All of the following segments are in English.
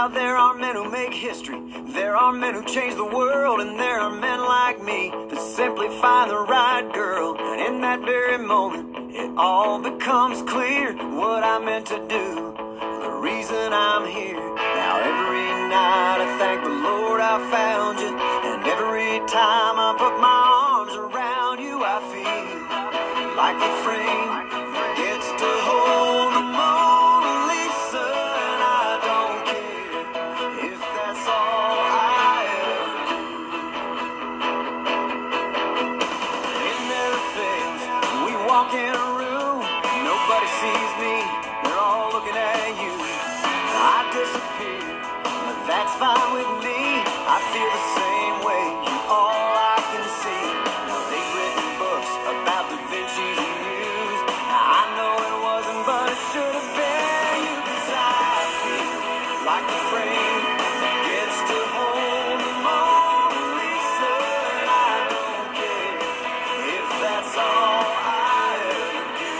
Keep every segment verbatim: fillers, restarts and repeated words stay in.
Now there are men who make history, there are men who change the world, and there are men like me that simply find the right girl. And in that very moment, it all becomes clear what I meant to do, the reason I'm here. Now every night I thank the Lord I found you, and every time I put my arms around you, I feel like the frame gets to hold the Mona Lisa, and I don't care if that's all I ever do. It never fails. We walk in a room, nobody sees me, they're all looking at you. I disappear, but that's fine with me. I feel the same way, you're all I can see. Now they've written books about Da Vinci's muse. Now I know it wasn't, but it should have been you, 'cause I feel like the frame gets to hold the Mona Lisa, and I don't care if that's all I ever do.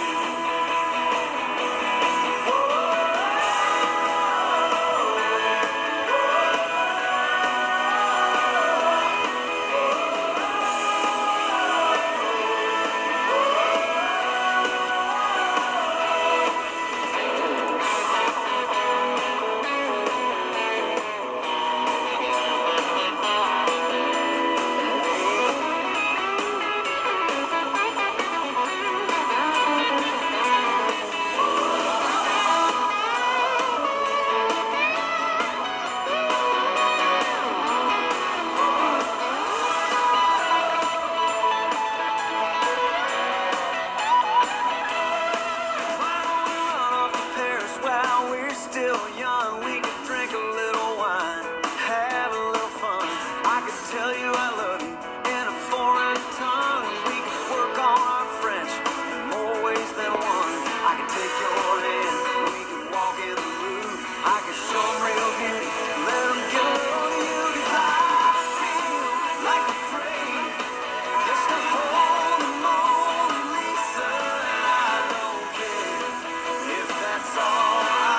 Still young, we could drink a little wine, have a little fun. I could tell you I love you in a foreign tongue. We could work on our French in more ways than one. I could take your hand, we could walk in the room. I could show them real beauty, let them get a hold of you, 'cause I feel like a frame just to hold the Mona Lisa, and I don't care if that's all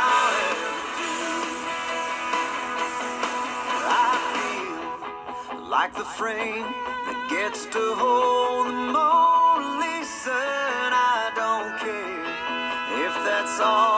like the frame that gets to hold the Mona Lisa, and I don't care if that's all